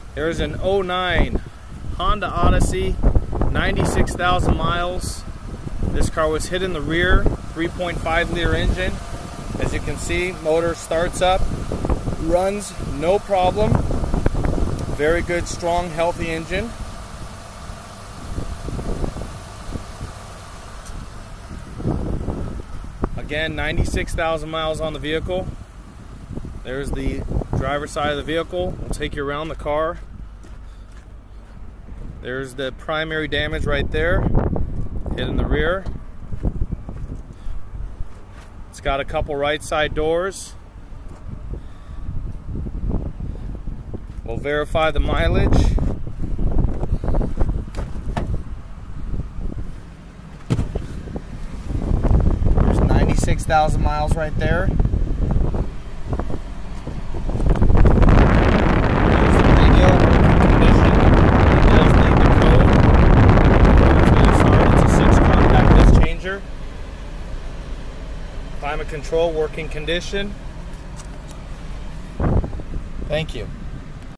There's an 09 Honda Odyssey, 96,000 miles. This car was hit in the rear, 3.5 liter engine. As you can see, motor starts up, runs no problem. Very good, strong, healthy engine. Again, 96,000 miles on the vehicle. There's the driver's side of the vehicle. We'll take you around the car. There's the primary damage right there, hit in the rear. It's got a couple right side doors. We'll verify the mileage. There's 96,000 miles right there. There's the radio condition. It does need the code. It's really start. It's a 6-compact disc changer. Climate control, working condition. Thank you.